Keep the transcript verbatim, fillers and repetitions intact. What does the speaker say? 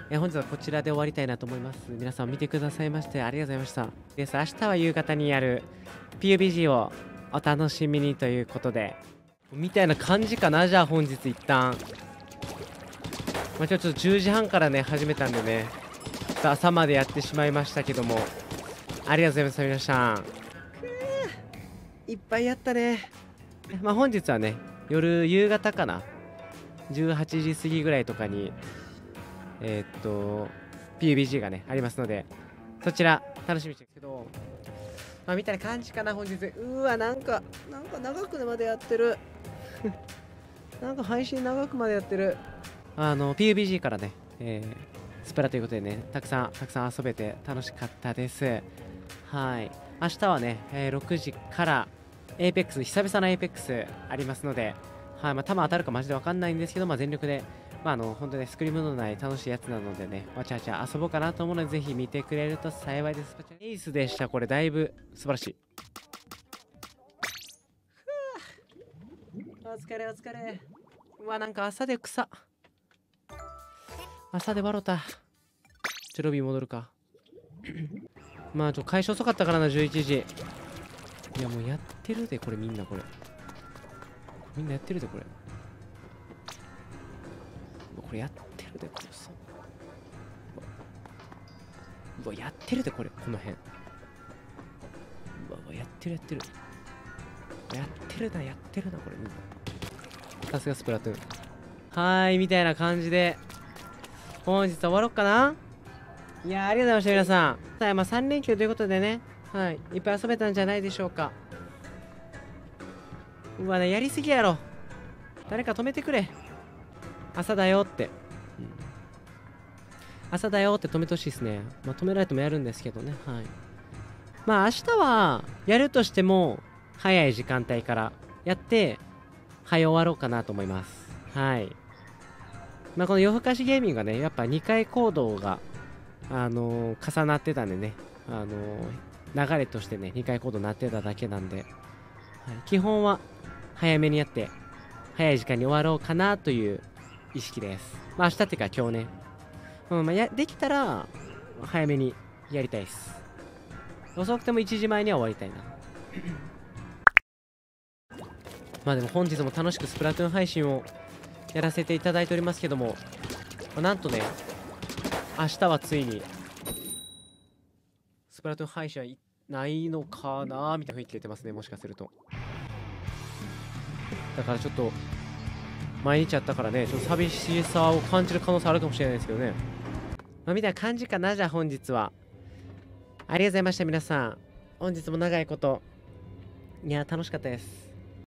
えー本日はこちらで終わりたいなと思います。皆さん見てくださいましてありがとうございました。です。明日は夕方にやる ピーユービージー をお楽しみにということで、みたいな感じかな。じゃあ本日一旦。まあ、今日ちょっとじゅうじはんからね、始めたんでね、ちょっと朝までやってしまいましたけども、ありがとうございました、皆さん。いっぱいやったね。まあ本日はね、夜、夕方かな。じゅうはちじ過ぎぐらいとかに、えーっと、ピーユービージー がね、ありますので、そちら、楽しみにしてるんですけど、まあみたいな感じかな、本日。うーわ、なんか、なんか長くまでやってる。なんか配信長くまでやってる。あの、ピーユービージー からね、えー、スプラということでね、たくさん、たくさん遊べて楽しかったです。はい。明日はね、えーろくじから、エーペックス、久々の エーペックス ありますので、はい、まあ、多分当たるかマジでわかんないんですけど、まあ、全力で、まあ、あの、本当ね、スクリームのない楽しいやつなのでね、わちゃわちゃ遊ぼうかなと思うので、ぜひ見てくれると幸いです。エースでした、これ、だいぶ素晴らしい。お疲れ、お疲れ。うわ、なんか朝で草。朝で笑った。ちょ、ロビー戻るか。まあ、ちょ、開始遅かったからな、じゅういちじ。いや、もうやってるで、これ、みんな、これ。みんなやってるで、これ。これやってるで、これさ。うわ、やってるで、これ、この辺。うわ、うわやってる、やってる。やってるな、やってるな、これ、みんな。さすがスプラトゥーン。はーい、みたいな感じで、本日終わろうかな。いやー、ありがとうございました、皆さん。さあ、まあ、さん連休ということでね、はい、いっぱい遊べたんじゃないでしょうか。うわね、やりすぎやろ。誰か止めてくれ。朝だよって。うん、朝だよって止めてほしいですね。まあ、止められてもやるんですけどね。はい。まあ、明日は、やるとしても、早い時間帯からやって、早終わろうかなと思います。はい。まあ、この夜更かしゲーミングがね、やっぱにかい行動が、あのー重なってたんでね、あのー流れとしてね、にかい行動になってただけなんで、はい、基本は早めにやって、早い時間に終わろうかなという意識です。まあ、明日っていうか今日ね、うんまあ、やできたら、早めにやりたいです。遅くてもいちじまえには終わりたいな。まあでも本日も楽しくスプラトゥーン配信をやらせていただいておりますけども、まあ、なんとね、明日はついに、スプラトゥーン配信はいないのかなみたいな雰囲気出てますね、もしかすると。だからちょっと、毎日やったからね、ちょっと寂しさを感じる可能性あるかもしれないですけどね。まあ、みたいな感じかな、じゃあ本日は。ありがとうございました、皆さん。本日も長いこと。いや、楽しかったです。